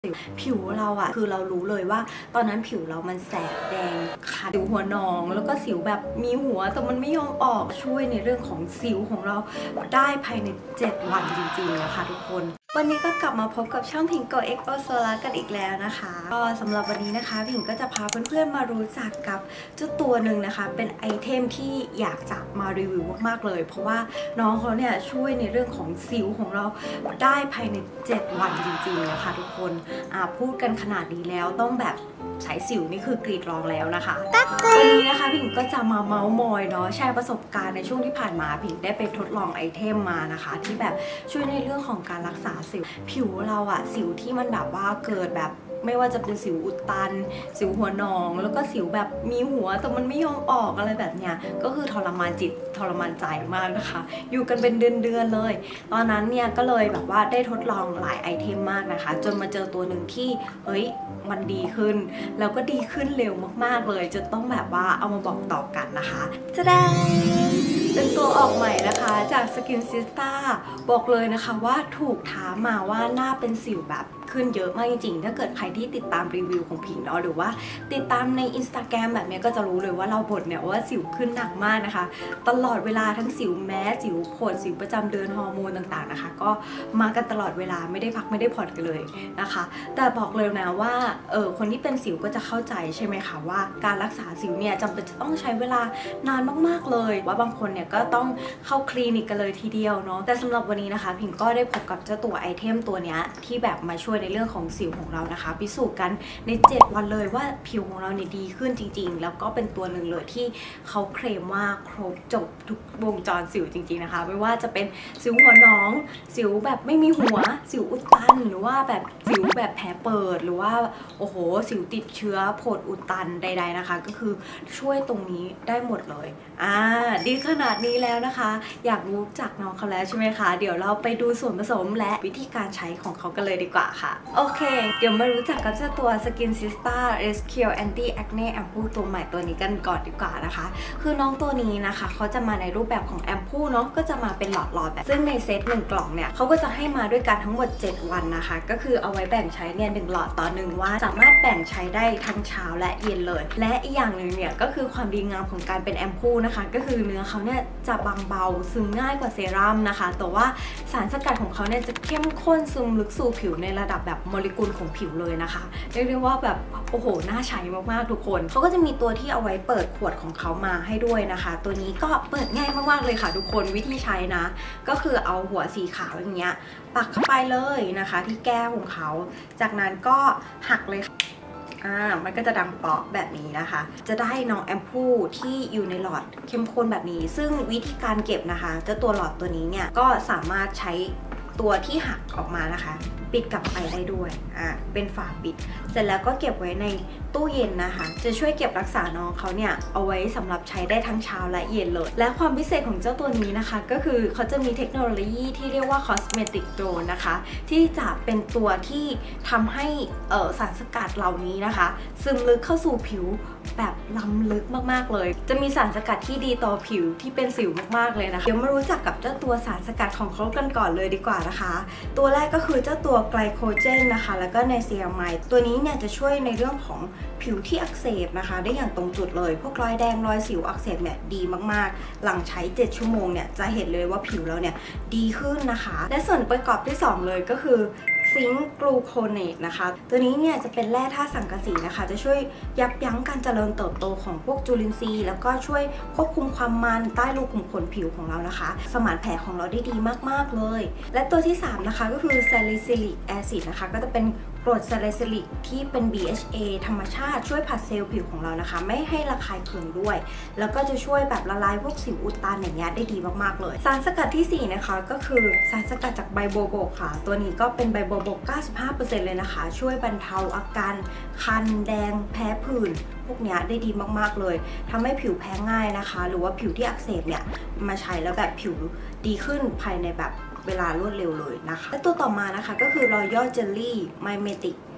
ผิวเราอะคือเรารู้เลยว่าตอนนั้นผิวเรามันแสบแดงคันสิวหัวนองแล้วก็สิวแบบมีหัวแต่มันไม่ยอมออกช่วยในเรื่องของสิวของเราได้ภายใน7 วันจริงๆนะคะทุกคนวันนี้ก็กลับมาพบกับช่องพิงโก X O Solar กันอีกแล้วนะคะก็สำหรับวันนี้นะคะพิงก็จะพาเพื่อนๆมารู้จักกับเจ้าตัวหนึ่งนะคะเป็นไอเทมที่อยากจะมารีวิวมากๆเลยเพราะว่าน้องเขาเนี่ยช่วยในเรื่องของสิวของเราได้ภายใน7 วันจริงๆนะคะทุกคนพูดกันขนาดนี้แล้วต้องแบบสายสิวนี่คือกรีดร้องแล้วนะคะวันนี้นะคะพิงก็จะมาเมาส์มอยเนาะแชร์ประสบการณ์ในช่วงที่ผ่านมาพิงได้ไปทดลองไอเทมมานะคะที่แบบช่วยในเรื่องของการรักษาสิวผิวเราอะสิวที่มันแบบว่าเกิดแบบไม่ว่าจะเป็นสิวอุดตันสิวหัวนองแล้วก็สิวแบบมีหัวแต่มันไม่ยอมออกอะไรแบบเนี้ยก็คือทรมานจิตทรมานใจมากนะคะอยู่กันเป็นเดือนเลยตอนนั้นเนี่ยก็เลยแบบว่าได้ทดลองหลายไอเทมมากนะคะจนมาเจอตัวหนึ่งที่เฮ้ยมันดีขึ้นแล้วก็ดีขึ้นเร็วมากๆเลยจะต้องแบบว่าเอามาบอกต่อกันนะคะจะได้เป็นตัวออกใหม่นะคะจาก Skin Sista บอกเลยนะคะว่าถูกถามมาว่าหน้าเป็นสิวแบบขึ้นเยอะมากจริงๆถ้าเกิดใครที่ติดตามรีวิวของผิงเนาะหรือว่าติดตามใน Instagram แบบนี้ก็จะรู้เลยว่าเราบ่นเนี่ยว่าสิวขึ้นหนักมากนะคะตลอดเวลาทั้งสิวแม้สิวผดสิวประจำเดือนฮอร์โมนต่างๆนะคะก็มากันตลอดเวลาไม่ได้พักไม่ได้ผ่อนกันเลยนะคะแต่บอกเลยนะว่าคนที่เป็นสิวก็จะเข้าใจใช่ไหมคะว่าการรักษาสิวเนี่ยจำเป็นจะต้องใช้เวลานานมากๆเลยว่าบางคนเนี่ยก็ต้องเข้าคลินิกกันเลยทีเดียวเนาะแต่สำหรับวันนี้นะคะพิงก็ได้พบกับเจ้าตัวไอเทมตัวเนี้ยที่แบบมาช่วยในเรื่องของสิวของเรานะคะพิสูจน์กันใน7 วันเลยว่าผิวของเราเนี่ยดีขึ้นจริงๆแล้วก็เป็นตัวหนึ่งเลยที่เขาเคลมว่าครบจบทุกวงจรสิวจริงๆนะคะไม่ว่าจะเป็นสิวหัวน้องสิวแบบไม่มีหัวสิวอุดตันหรือว่าแบบสิวแบบแผลเปิดหรือว่าโอ้โหสิวติดเชื้อผดอุดตันใดๆนะคะก็คือช่วยตรงนี้ได้หมดเลยดีขนาดนี้แล้วนะคะอยากรู้จักน้องเขาแล้วใช่ไหมคะเดี๋ยวเราไปดูส่วนผสมและวิธีการใช้ของเขากันเลยดีกว่าค่ะโอเคเดี๋ยวมารู้จักกับเจ้าตัว Skin Sista Rescue Anti Acne Ampoule ตัวใหม่ตัวนี้กันก่อนดีกว่านะคะคือน้องตัวนี้นะคะเขาจะมาในรูปแบบของแอมพูเนาะก็จะมาเป็นหลอดๆแบบซึ่งในเซต1 กล่องเนี่ยเขาก็จะให้มาด้วยกันทั้งหมด7 วันนะคะก็คือเอาไว้แบ่งใช้เนี่ย1 หลอดต่อ1 วันสามารถแบ่งใช้ได้ทั้งเช้าและเย็นเลยและอีกอย่างหนึ่งเนี่ยก็คือความดีงามของการเป็นแอมพูนะคะก็คือเนื้อเขาเนี่ยจะบางเบาซึมง่ายกว่าเซรั่มนะคะแต่ว่าสารสกัดของเขาเนี่ยจะเข้มข้นซึมลึกสู่ผิวในระดับแบบโมเลกุลของผิวเลยนะคะเรียกได้ว่าแบบโอ้โหน่าใช้มากๆทุกคนเขาก็จะมีตัวที่เอาไว้เปิดขวดของเขามาให้ด้วยนะคะตัวนี้ก็เปิดง่ายมากๆเลยค่ะทุกคนวิธีใช้นะก็คือเอาหัวสีขาวอย่างเงี้ยปักเข้าไปเลยนะคะที่แก้วของเขาจากนั้นก็หักเลยมันก็จะดังเปาะแบบนี้นะคะจะได้น้องแอมพูที่อยู่ในหลอดเข้มข้นแบบนี้ซึ่งวิธีการเก็บนะคะเจ้าตัวหลอดตัวนี้เนี่ยก็สามารถใช้ตัวที่หักออกมานะคะปิดกลับไปได้ด้วยเป็นฝาปิดเสร็จแล้วก็เก็บไว้ในตู้เย็นนะคะจะช่วยเก็บรักษาน้องเขาเนี่ยเอาไว้สำหรับใช้ได้ทั้งเช้าและเย็นเลยและความพิเศษของเจ้าตัวนี้นะคะก็คือเขาจะมีเทคโนโลยีที่เรียกว่า Cosmetic Drone นะคะที่จะเป็นตัวที่ทำให้สารสกัดเหล่านี้นะคะซึมลึกเข้าสู่ผิวแบบล้ำลึกมากๆเลยจะมีสารสกัดที่ดีต่อผิวที่เป็นสิวมากๆเลยนะคะเดี๋ยวมารู้จักกับเจ้าตัวสารสกัดของเขากันก่อนเลยดีกว่านะคะตัวแรกก็คือเจ้าตัวไกลโคเจนนะคะแล้วก็ไนเซียไมด์ตัวนี้เนี่ยจะช่วยในเรื่องของผิวที่อักเสบนะคะได้อย่างตรงจุดเลยพวกรอยแดงรอยสิวอักเสบเนี่ยดีมากๆหลังใช้7 ชั่วโมงเนี่ยจะเห็นเลยว่าผิวเราเนี่ยดีขึ้นนะคะและส่วนประกอบที่2เลยก็คือซิงค์กลูโคเนตนะคะตัวนี้เนี่ยจะเป็นแร่ธาตุสังกะสีนะคะจะช่วยยับยั้งการเจริญเติบโตของพวกจุลินทรีย์แล้วก็ช่วยควบคุมความมันใต้รูขุมขนผิวของเรานะคะสมานแผลของเราได้ดีมากๆเลยและตัวที่3นะคะก็คือซาลิซิลิกแอซิดนะคะก็จะเป็นกรดซาลิซิลิกที่เป็น BHA ธรรมชาติช่วยผัดเซลล์ผิวของเรานะคะไม่ให้ระคายเคืองด้วยแล้วก็จะช่วยแบบละลายพวกสิวอุดตันอย่างเงี้ยได้ดีมากๆเลยสารสกัดที่4นะคะก็คือสารสกัดจากใบโบโบกค่ะตัวนี้ก็เป็นใบโบโบก 95% เลยนะคะช่วยบรรเทาอาการคันแดงแพ้ผื่นพวกเนี้ยได้ดีมากๆเลยทำให้ผิวแพ้ง่ายนะคะหรือว่าผิวที่อักเสบเนี่ยมาใช้แล้วแบบผิวดีขึ้นภายในแบบเวลารวดเร็วเลยนะคะและตัวต่อมานะคะก็คือ Royal Jelly Mimetic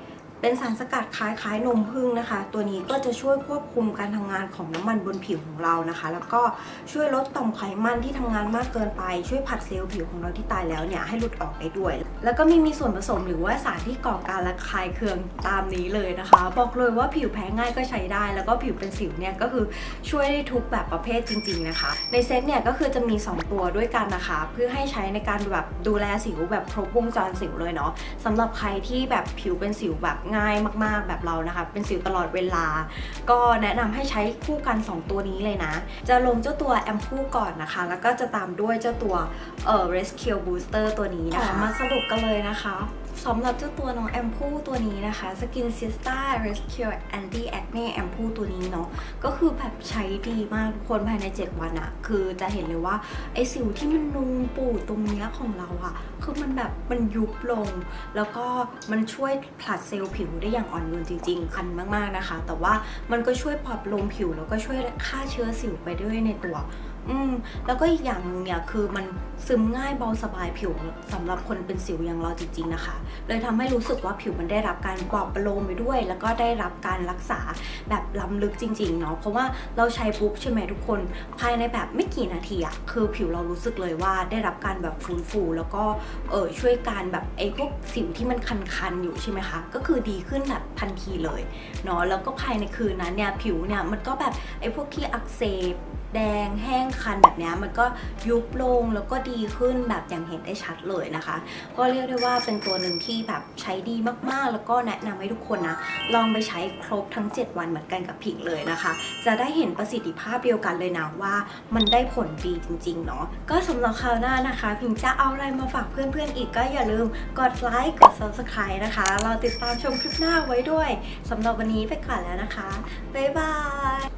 เป็นสารสกัดคล้ายๆนมผึ้งนะคะตัวนี้ก็จะช่วยควบคุมการทำงานของน้ำมันบนผิวของเรานะคะแล้วก็ช่วยลดต่อมไขมันที่ทำงานมากเกินไปช่วยผัดเซลล์ผิวของเราที่ตายแล้วเนี่ยให้หลุดออกได้ด้วยแล้วก็มีส่วนผสมหรือว่าสารที่ก่อการระคายเคืองตามนี้เลยนะคะบอกเลยว่าผิวแพ้ง่ายก็ใช้ได้แล้วก็ผิวเป็นสิวเนี่ยก็คือช่วยได้ทุกแบบประเภทจริงๆนะคะในเซตเนี่ยก็คือจะมี2ตัวด้วยกันนะคะเพื่อให้ใช้ในการแบบดูแลสิวแบบครบวงจรสิวเลยเนาะสำหรับใครที่แบบผิวเป็นสิวแบบง่ายมากๆแบบเรานะคะเป็นสิวตลอดเวลาก็แนะนำให้ใช้คู่กัน2ตัวนี้เลยนะจะลงเจ้าตัวแอมพูก่อนนะคะแล้วก็จะตามด้วยเจ้าตัวRescue Booster ตัวนี้นะคะมาสรุปกันเลยนะคะสำหรับเจ้าตัวน้องแอมพูตัวนี้นะคะ Skin Sista Rescue Anti Acne แอมพูตัวนี้เนาะก็คือแบบใช้ดีมากทุกคนภายใน7วันอะคือจะเห็นเลยว่าไอสิวที่มันนูนปูดตรงนี้ของเราอะคือมันแบบมันยุบลงแล้วก็มันช่วยผลัดเซลล์ผิวได้อย่างอ่อนโยนจริงๆคันมากๆนะคะแต่ว่ามันก็ช่วยปรับโลมผิวแล้วก็ช่วยฆ่าเชื้อสิวไปด้วยในตัวแล้วก็อีกอย่างหนึ่งเนี่ยคือมันซึมง่ายเบาสบายผิวสำหรับคนเป็นสิวอย่างเราจริงๆนะคะเลยทำให้รู้สึกว่าผิวมันได้รับการปลอบประโลมไปด้วยแล้วก็ได้รับการรักษาแบบล้ำลึกจริงๆเนาะเพราะว่าเราใช้ปุ๊บใช่ไหมทุกคนภายในแบบไม่กี่นาทีอะคือผิวเรารู้สึกเลยว่าได้รับการแบบฟื้นฟูแล้วก็ช่วยการแบบไอ้พวกสิวที่มันคันๆอยู่ใช่ไหมคะก็คือดีขึ้นแบบทันทีเลยเนาะแล้วก็ภายในคืนนั้นเนี่ยผิวเนี่ยมันก็แบบไอ้พวกที่อักเสบแดงแห้งคันแบบนี้มันก็ยุบลงแล้วก็ดีขึ้นแบบอย่างเห็นได้ชัดเลยนะคะก็เรียกได้ว่าเป็นตัวหนึ่งที่แบบใช้ดีมากๆแล้วก็แนะนำให้ทุกคนนะลองไปใช้ครบทั้ง7วันเหมือนกันกับผิงเลยนะคะจะได้เห็นประสิทธิภาพเดียวกันเลยนะว่ามันได้ผลดีจริงๆเนาะก็สำหรับคราวหน้านะคะผิงจะเอาอะไรมาฝากเพื่อนๆอีกก็อย่าลืมกดไลค์กด Subscribe นะคะเราติดตามชมคลิปหน้าไว้ด้วยสำหรับวันนี้ไปก่อนแล้วนะคะบ๊ายบาย